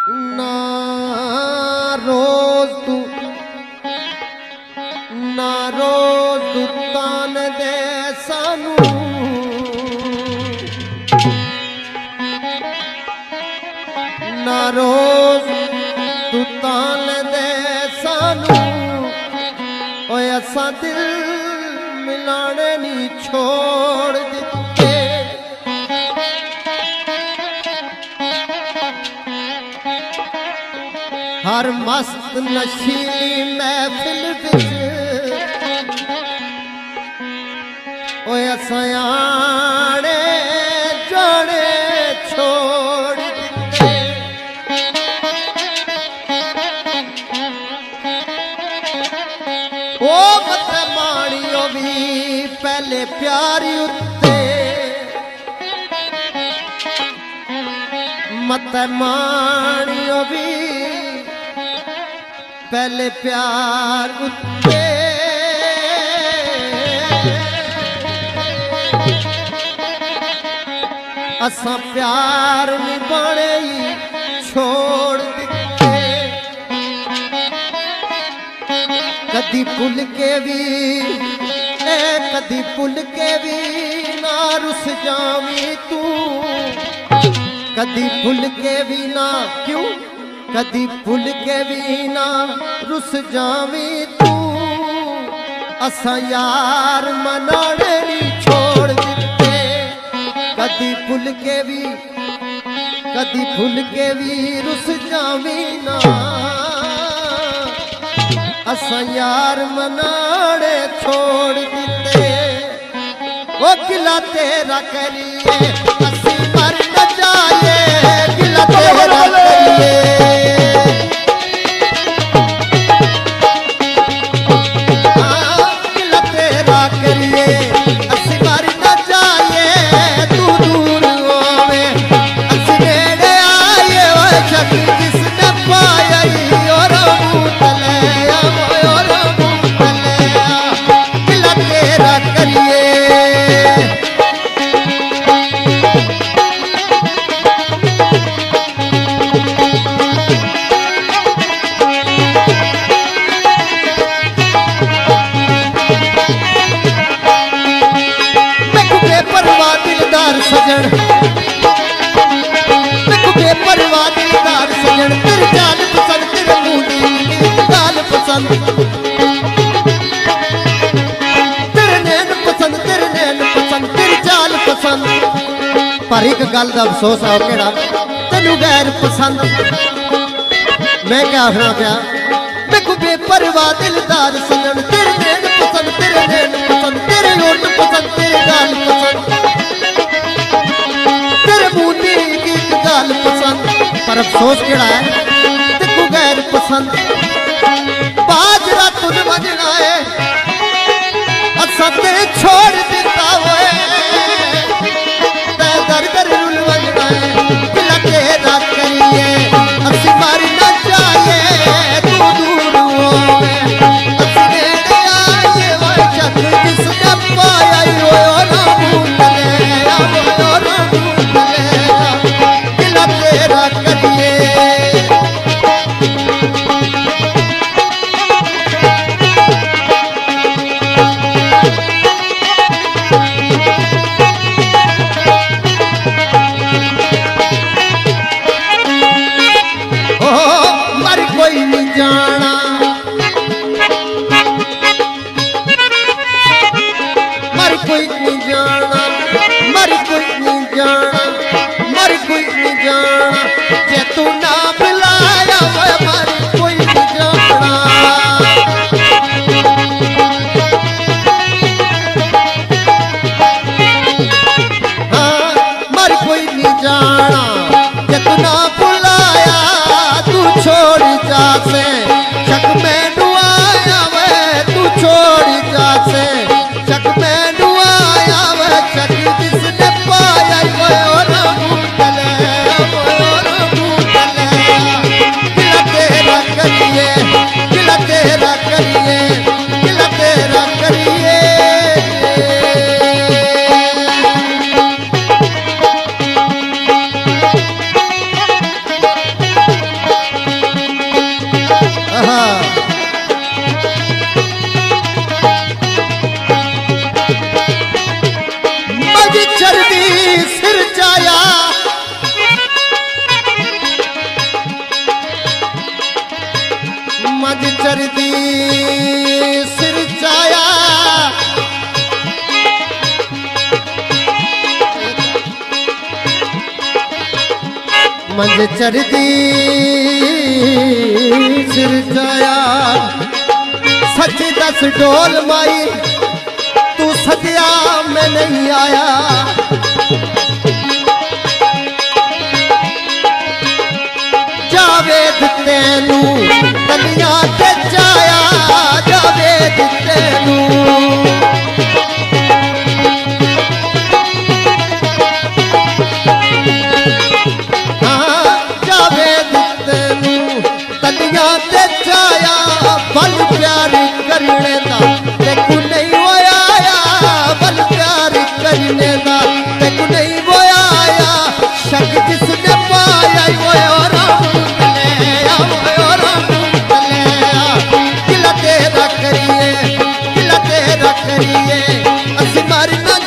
ना रोज तू तान दे सानू ना रोज तू तान दे सानू ओए असा दिल मिलाने नी छोड़ दिते हर मस्त नशीली महफिल विच ओए असा आने जाने छोड़ दिते ओ मत माणियो भी पहले प्यारी उत्ते मत माणियो भी पहले प्यार उत्ते असा प्यार निभाने ही छोड़ दिते कदी भुल के भी कदी भुल के भी ना रुस जावी तू कदी भुल के भी ना क्यों कदी भुल के भी ना रुस जावी तू असा यार मनाने नहीं छोड़ दिते कदी भुल के भी रुस जावी ना असा यार मनाने छोड़ दिते वो गिला तेरा करिए असी मर न जाए गिला तेरा करिए सजन बेपरवाह दिलदार सजन तेरे जाल पसंद तेरे मुंडी गाल पसंद तेरे नैन पसंद तेरे जाल पसंद पर एक गल का अफसोस है केड़ा तेनू गैर पसंद मैं क्या आखना पिया देखो बेपरवाह दिलदार सजन तेरे नैन पसंद तेरे होठ पसंद तेरे गाल पसंद गाल पसंद पर अफसोस केड़ा है तेको गैर पसंद बाजरा तुन बजना है असा ते छोड़ दिता होए ते दर दर रुल बजना है दिल तेरा करिए असी मर न जाए तू दूर होवे असी नेड़े आए वो जग जिसने पाया होए ना भूले तेरा करिए चरदी सिर चाया मंझ चरदी सिर चाया सच दस डोल माई तू सदिया में नहीं आया जावेद तेनू तलियां ते चाया जावेद तेनू हाँ जावेद तेनू तलियां ते चाया बल प्यार करने दा तेकू नहीं होया बल प्यार करने दा तेकू नहीं होया शक जिसने पाया किला तेरा करिए असी मारना